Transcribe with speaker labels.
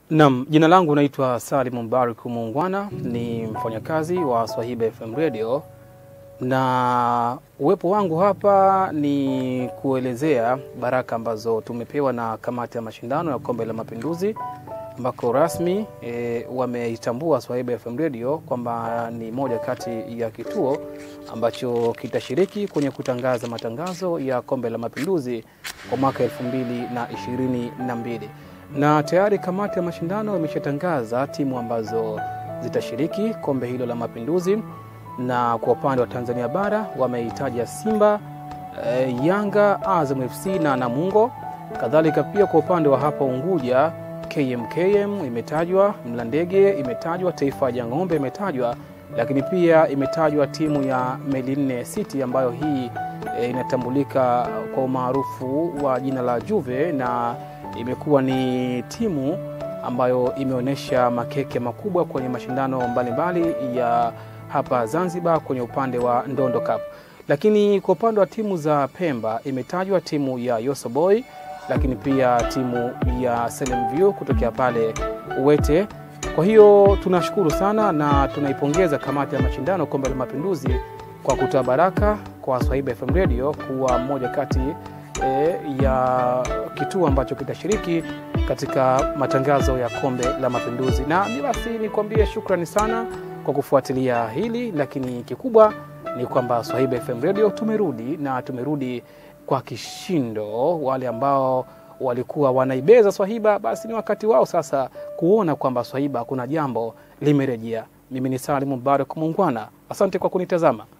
Speaker 1: Naam, jina langu naitwa Salim Mubarak Muungwana, ni mfanyakazi wa Swahiba FM Radio, na uwepo wangu hapa ni kuelezea baraka ambazo tumepewa na kamati ya mashindano ya kombe la mapinduzi, ambako rasmi wameitambua Swahiba FM Radio kwamba ni moja kati ya kituo ambacho kitashiriki kwenye kutangaza matangazo ya kombe la mapinduzi kwa mwaka 2022. Na tayari kamati ya mashindano imeshatangaza timu ambazo zitashiriki kombe hilo la mapinduzi, na kwa upande wa Tanzania bara wameitaja Simba, Yanga, Azam FC na Namungo. Kadhalika pia kwa upande wa hapa Unguja, KMKM imetajwa, Mlandege imetajwa, Taifa ya Ng'ombe imetajwa, lakini pia imetajwa timu ya Meline City ambayo hii inatambulika kwa umaarufu wa jina la Juve, na imekuwa ni timu ambayo imeonyesha makeke makubwa kwenye mashindano mbalimbali ya hapa Zanzibar kwenye upande wa Ndondo Cup. Lakini kwa upande wa timu za Pemba imetajwa timu ya Yosoboy, lakini pia timu ya Salem View kutokea pale Uwete. Kwa hiyo tunashukuru sana na tunaipongeza kamati ya mashindano kombe la mapinduzi kwa kutoa baraka kwa Swahiba FM Radio kuwa moja kati ya kituo ambacho kitashiriki katika matangazo ya kombe la mapinduzi. Na basi nikwambie shukrani sana kwa kufuatilia hili, lakini kikubwa ni kwamba Swahiba FM Radio tumerudi kwa kishindo. Wale ambao walikuwa wanaibeza Swahiba, basi ni wakati wao sasa kuona kwamba Swahiba kuna jambo limerejea. Mimi ni Salim Mubarak Muungwana. Asante kwa kunitazama.